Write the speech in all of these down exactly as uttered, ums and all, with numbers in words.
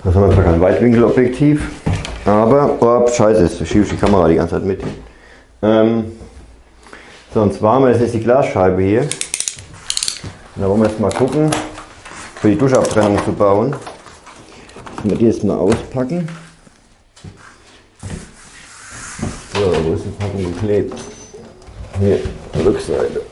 Das haben wir zwar kein Weitwinkelobjektiv, aber, oh, scheiße, ich schiebe die Kamera die ganze Zeit mit. Ähm, so, und zwar haben wir jetzt die Glasscheibe hier. Und da wollen wir jetzt mal gucken, für die Duschabtrennung zu bauen. Müssen wir die jetzt mal auspacken. So, wo ist die Packung geklebt? Hier, die Rückseite.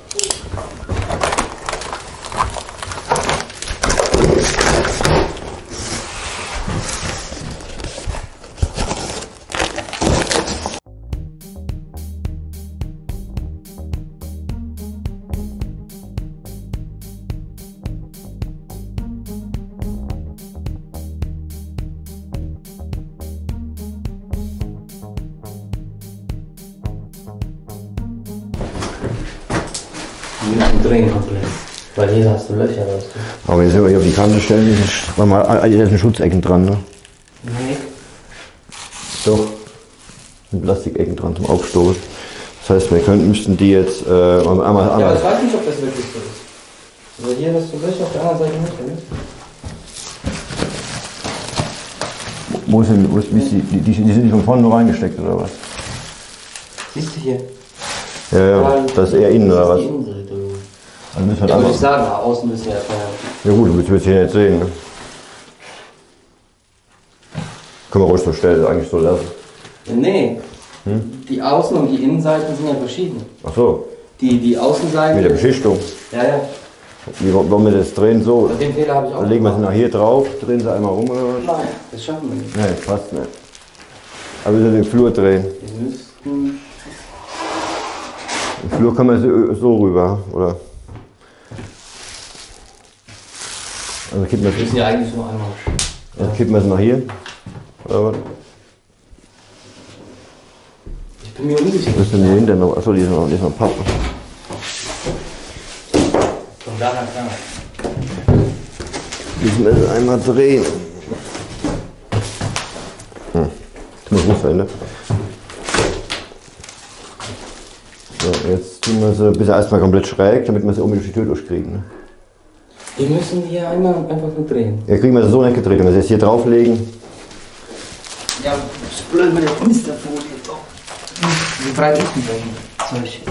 Wir müssen drehen komplett, weil hier hast du Löcher. Weißt du. Aber jetzt wenn wir hier auf die Kante stellen, ist mal hier sind Schutzecken dran, ne? Nee. Doch, sind Plastikecken dran zum Aufstoßen. Das heißt, wir könnten, müssten die jetzt äh, einmal, einmal. Ja, aber ich weiß nicht, ob das wirklich so ist. Also hier hast du Löcher, auf der anderen Seite nicht, ne? Wo ist denn, wo ist, wie ist die, die, die sind nicht von vorne nur reingesteckt oder was? Siehst du hier? Ja, ja, das ist eher innen oder was? Die Innenseite. Also müssen wir Ja, halt würde ich sagen, nach außen müssen wir erstmal. ja gut, du willst hier jetzt sehen. Ne? Können wir ruhig so stellen, eigentlich so lassen. Nee. Hm? Die Außen- und die Innenseiten sind ja verschieden. Ach so, Die, die Außenseite. mit der Beschichtung. Ja, ja. Wie wollen wir das drehen? So, Den Fehler habe ich auch. dann legen wir sie nach hier drauf, drehen sie einmal rum oder was? Nein, das schaffen wir nicht. Nein, passt nicht. Aber wir müssen den Flur drehen. Wir müssten. Den Flur kann man so, so rüber, oder? Also kippen wir Wir müssen ja eigentlich nur einmal. also kippen wir es nach hier. Oder was? Ich bin mir unsicher. Was ist denn hier hinten noch? Achso, die ist noch, die ist noch Pappe. Von da nach da. Müssen wir es einmal drehen. Hm. Das muss gut sein, ne? So, jetzt tun wir sie bis erstmal komplett schräg, damit wir sie oben durch die Tür durchkriegen. Ne? Wir müssen hier einmal einfach nur drehen. Ja, kriegen wir sie so nicht gedreht. Wenn wir sie jetzt hier drauflegen. Ja, das ist blöd mit der Misterfolie. Wie breit ist die denn? Solche.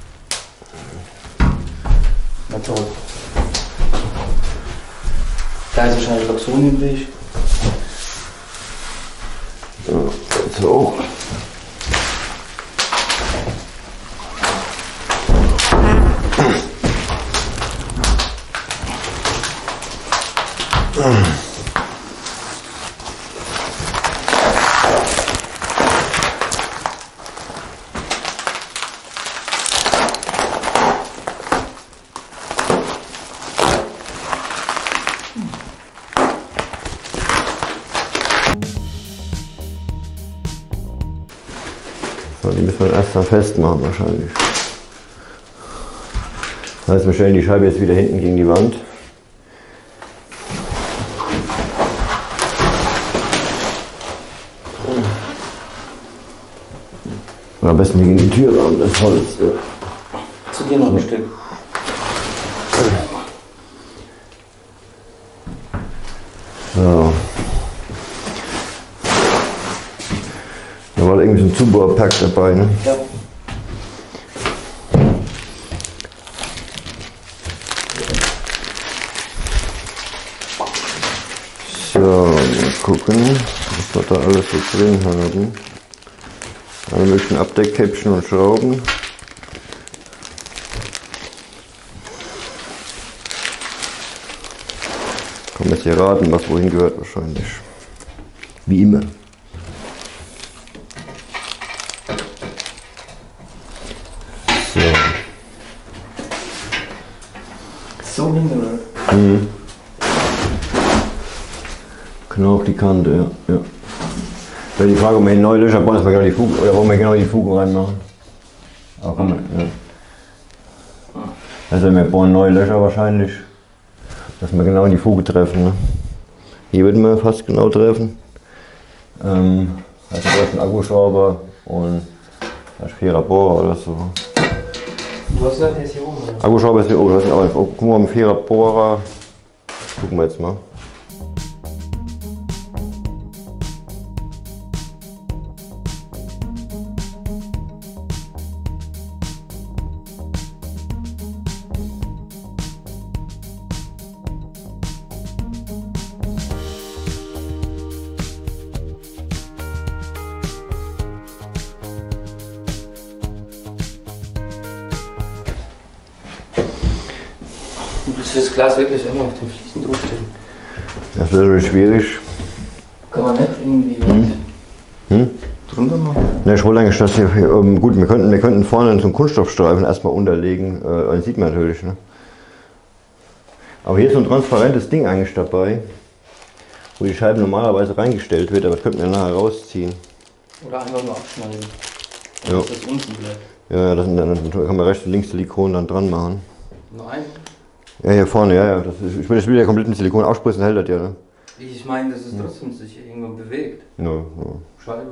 Na toll. Da ist wahrscheinlich Loxon im Weg. So. so. So, die müssen wir erst dann festmachen wahrscheinlich. Das heißt, wir stellen die Scheibe jetzt wieder hinten gegen die Wand. Und am besten gegen die Tür ran, das Holz. Ja. Zu dir noch ein Stück. So. Da war irgendwie so ein Zubehörpack dabei, ne? Ja. So, mal gucken, was wir da alles so drin haben. Alle möglichen Abdeckkäppchen und Schrauben. Kann man jetzt hier raten, was wohin gehört wahrscheinlich. Wie immer. So. So hin, oder? Mhm. Genau auf die Kante, ja. ja. Wäre die Frage, ob wir einen neuen Löcher bauen, dass wir genau die Fugen, oder wollen wir genau die Fugen reinmachen? Aber komm, ja. Also wir bauen neue Löcher wahrscheinlich, dass wir genau in die Fuge treffen. Ne? Hier würden wir fast genau treffen. Ähm, also da ist ein Akkuschrauber und ein Vierer Bohrer oder so. Du hast gesagt, der ist hier oben, oder? Akkuschrauber ist hier oben, das ist aber gucken wir mal, ein Vierer Bohrer. Gucken wir jetzt mal. Willst du das Glas wirklich immer auf den Fliesen draufstellen? Das wäre schwierig. Kann man nicht irgendwie Hm? Hm? drunter machen? Ne, ich wollte eigentlich, dass wir, ähm, gut, wir könnten, wir könnten vorne so einen Kunststoffstreifen erstmal unterlegen, äh, das sieht man natürlich, ne? Aber hier ist so ein transparentes Ding eigentlich dabei, wo die Scheibe normalerweise reingestellt wird, aber das könnten wir nachher rausziehen. Oder einfach nur abschneiden, Ja. dass das unten bleibt. Ja, das, dann kann man rechts und links Silikon dann dran machen. Nein. Ja, hier vorne, ja, ja. Das ist, ich will das wieder komplett mit Silikon ausspritzen, hält das ja, ne? Ich meine, dass es trotzdem sich irgendwo bewegt. Ja, ja. Scheibe.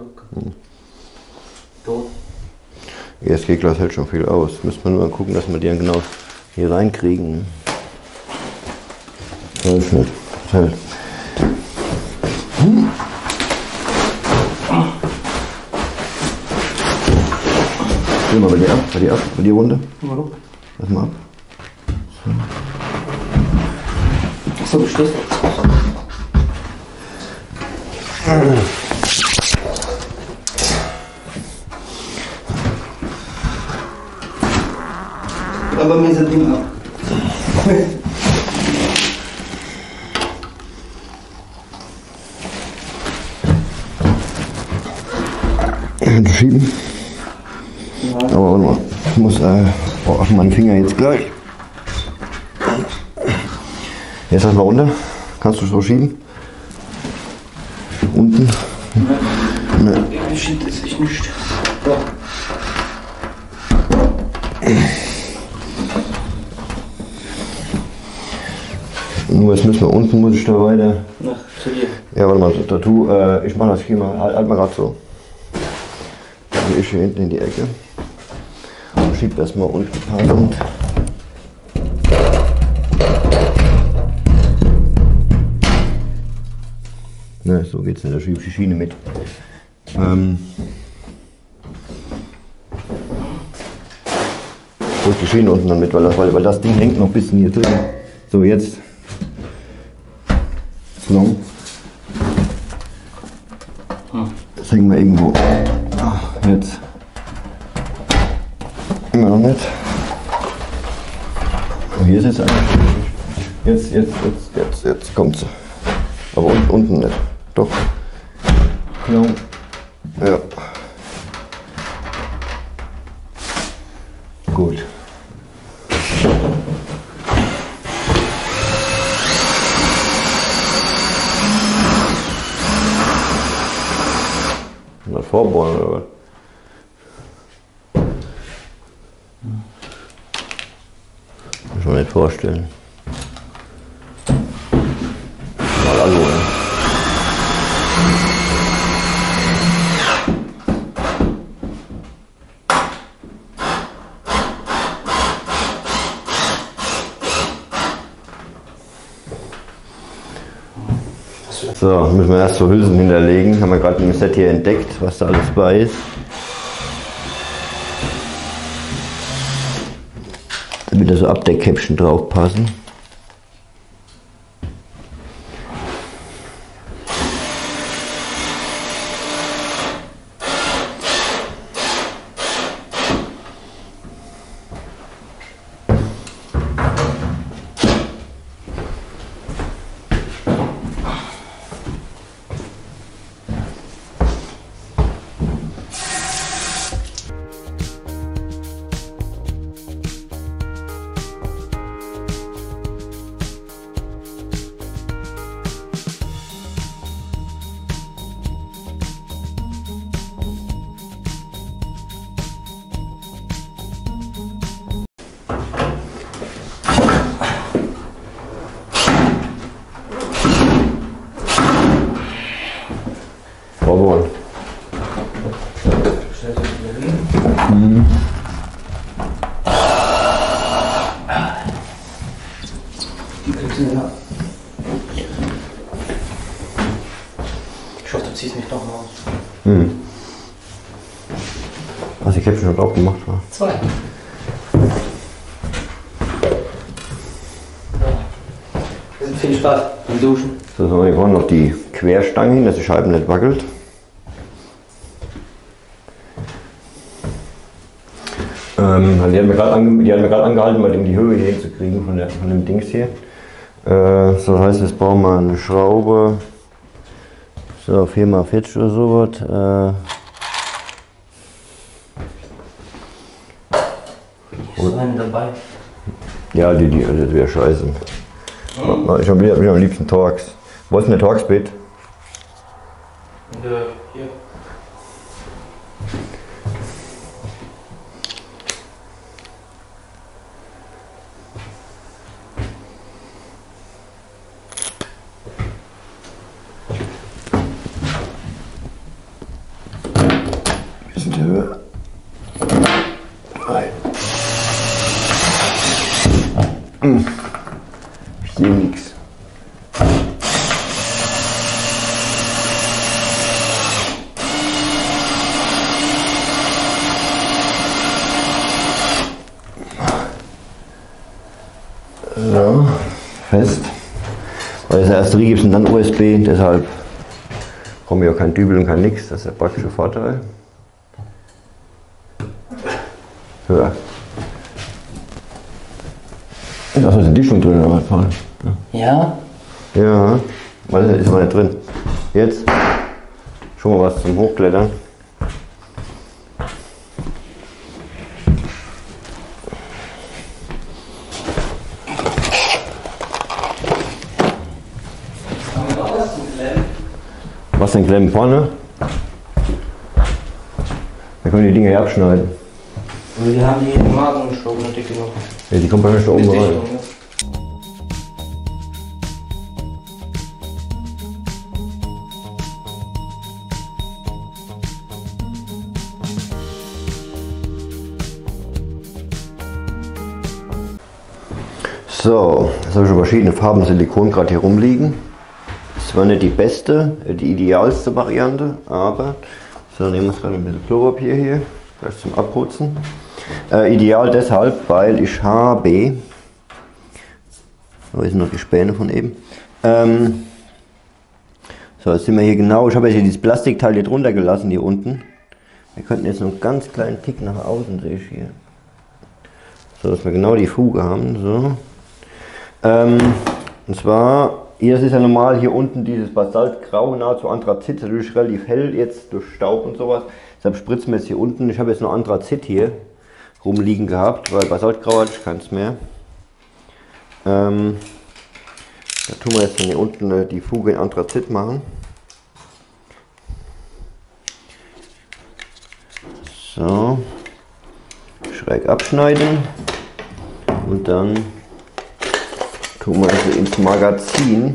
Tot. E S G-Glas hält schon viel aus. Müssen wir nur mal gucken, dass wir die dann genau hier reinkriegen. Hält nicht. Hält. Hm. Geh mal bei dir ab, bei dir ab, bei dir runter. Warum? Lass mal ab. Achso, du stehst jetzt. Aber mir ist das Ding ab. Schieben. Ja. Aber warte mal, ich muss äh, auf meinen Finger jetzt gleich. Jetzt lass mal runter. Kannst du so schieben? Unten? Ne. Irgendwie schiebt es sich nicht. So. Nur jetzt müssen wir unten, muss ich da weiter. Nach zu dir. Ja, warte mal, da tu, äh, ich mach das hier mal, halt, halt mal grad so. Dann gehe ich hier hinten in die Ecke. Und schieb das mal unten passend. Ne, so geht's nicht, da schieb ich die Schiene mit. Ähm, Wo ist die Schiene unten dann mit, weil das, weil, weil das Ding hängt noch ein bisschen hier drin. So, jetzt. So. Das hängen wir irgendwo. Ah, jetzt. Immer noch nicht. Und hier ist es eigentlich. Jetzt, jetzt, jetzt, jetzt, jetzt kommt's. Aber unten, unten nicht. Doch. Genau. Ja. Gut. Das vorbohren oder was? Kann ich mir nicht vorstellen. Mal Alu, ne? So, müssen wir erst so Hülsen hinterlegen. Haben wir gerade im Set hier entdeckt, was da alles bei ist. Damit da so Abdeckkäppchen drauf passen. Vorbohren. Mhm. Die kriegst du nicht ab. Ich hoffe, du ziehst mich noch mal aus. Mhm. Hast du die Käppchen schon drauf gemacht? Oder? Zwei. Viel Spaß beim Duschen. So, so, wir brauchen noch die Querstange hin, dass die Scheibe nicht wackelt. Ähm, Ähm, die hat mir gerade ange angehalten, mal die Höhe hier hinzukriegen von, der, von dem Dings hier. Äh, so heißt, jetzt brauchen wir eine Schraube. So, vier mal vierzig oder sowas. Äh, Ist so einen dabei? ja, die, die, das wäre scheiße. Hm. Ich habe hab am liebsten Torx. Wo ist denn der Torx-Bit? Hier. Bisschen die Höhe. Nein. Hm. Ich sehe nichts. So, fest. Weil das erste gibt es und dann U S B, deshalb brauchen wir auch kein Dübel und kein Nix, das ist der praktische Vorteil. Höher. Da ist die schon drin, aber Paul. Ja? Ja, weil das ist aber nicht drin. Jetzt schon mal was zum Hochklettern. Was denn Klemmen vorne? Da können wir die Dinger hier abschneiden. Und wir haben die in den Magen geschoben, die dicke noch. Ja, die kommt bei mir schon oben rein. So, jetzt habe ich schon verschiedene Farben Silikon gerade hier rumliegen. Das war nicht die beste, die idealste Variante, aber so, nehmen wir jetzt gerade ein bisschen Klopapier hier, gleich zum Abputzen. Äh, ideal deshalb, weil ich habe, wo ist noch die Späne von eben? Ähm, so, jetzt sind wir hier genau, ich habe jetzt hier dieses Plastikteil hier drunter gelassen, hier unten. Wir könnten jetzt noch einen ganz kleinen Tick nach außen, sehe ich hier. So, dass wir genau die Fuge haben, so. Ähm, und zwar, hier, das ist ja normal hier unten dieses Basaltgrau, nahezu Anthrazit, natürlich relativ hell jetzt durch Staub und sowas. Deshalb spritzen wir jetzt hier unten. Ich habe jetzt noch Anthrazit hier rumliegen gehabt, weil Basaltgrau hatte ich keins mehr. Ähm, da tun wir jetzt hier unten die Fuge in Anthrazit machen. So, schräg abschneiden und dann tun wir sie ins Magazin.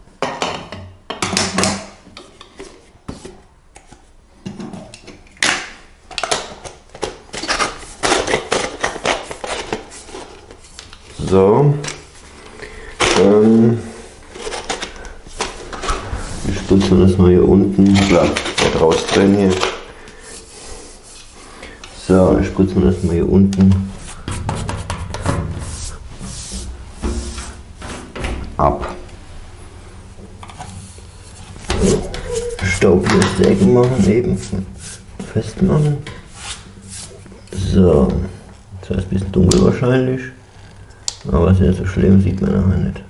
So, ähm, ich spritze das mal hier unten, klar, wird rausdrehen hier. So, ich spritze das mal hier unten ab. Staub hier aus der Ecke machen, eben festmachen. So, das heißt ein bisschen dunkel wahrscheinlich, aber ist nicht so schlimm, sieht man nachher nicht.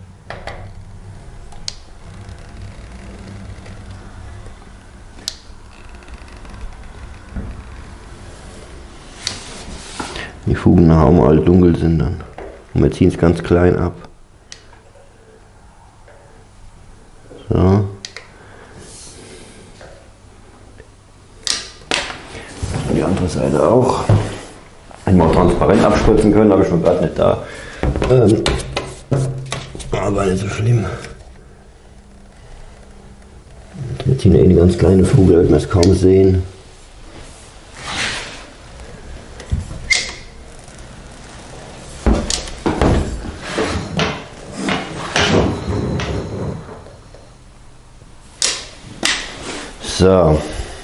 Die Fugen nachher auch mal alle dunkel sind dann. Und wir ziehen es ganz klein ab. So. Und die andere Seite auch. Hätten wir auch transparent abspritzen können, habe ich schon gerade nicht da. Ähm, aber nicht so schlimm. Wir ziehen ja eh eine ganz kleine Fuge, da wird man es kaum sehen. So.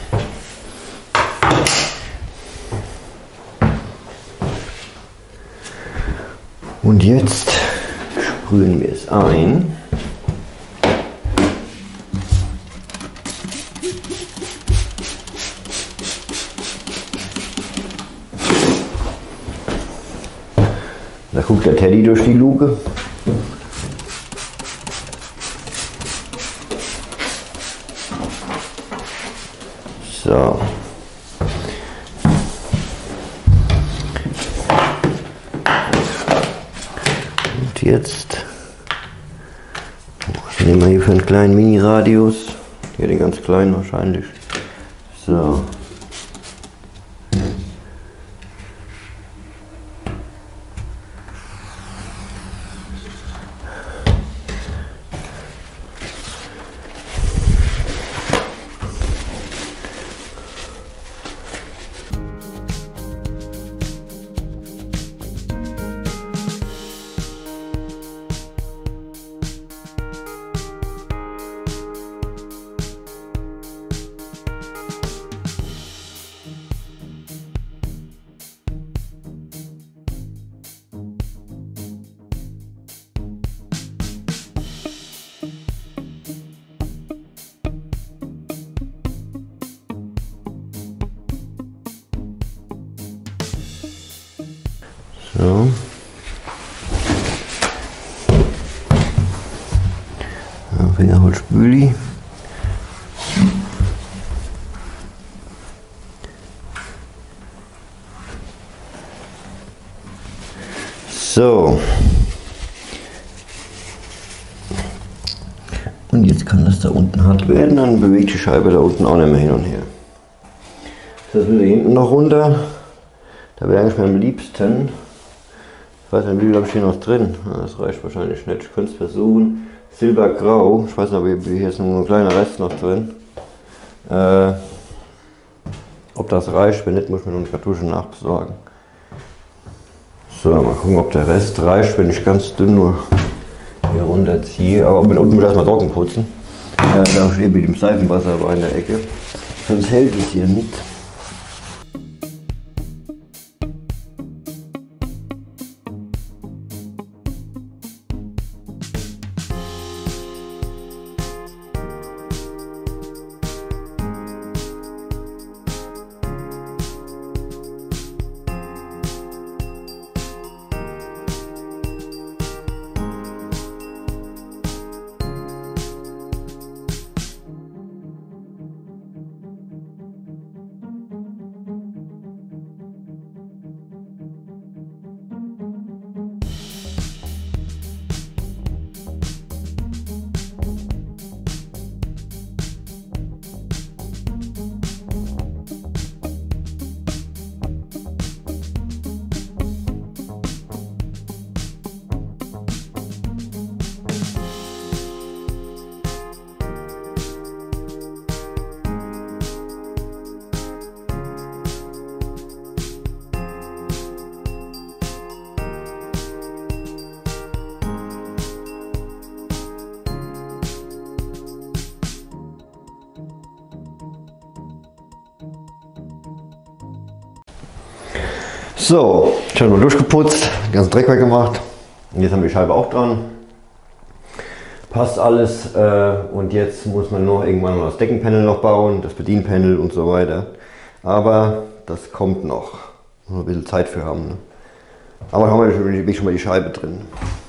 Und jetzt sprühen wir es ein. guckt der Teddy durch die Luke. So. Und jetzt was nehmen wir hier für einen kleinen Mini-Radius. Hier den ganz kleinen wahrscheinlich. So. So. Ja, Fingerholzspüli. So. Und jetzt kann das da unten hart werden, dann bewegt die Scheibe da unten auch nicht mehr hin und her. Das will hier hinten noch runter. Da wäre eigentlich am liebsten. Ich weiß nicht, wie viel habe ich hier noch drin? Das reicht wahrscheinlich nicht. Ich könnte es versuchen. Silbergrau. Ich weiß nicht, aber hier ist nur ein kleiner Rest noch drin. Äh, ob das reicht, wenn nicht, muss ich mir noch eine Kartusche nachbesorgen. So, mal gucken, ob der Rest reicht, wenn ich ganz dünn nur hier runterziehe. Aber mit unten muss ich erstmal trocken putzen. Äh, da steht mit dem Seifenwasser aber in der Ecke. Sonst hält es hier nicht. So, ich habe mal durchgeputzt, den ganzen Dreck weggemacht. Und jetzt haben wir die Scheibe auch dran. Passt alles. Äh, und jetzt muss man noch irgendwann mal das Deckenpanel noch bauen, das Bedienpanel und so weiter. Aber das kommt noch. Muss ein bisschen Zeit für haben. Ne? Aber da haben wir schon mal die Scheibe drin.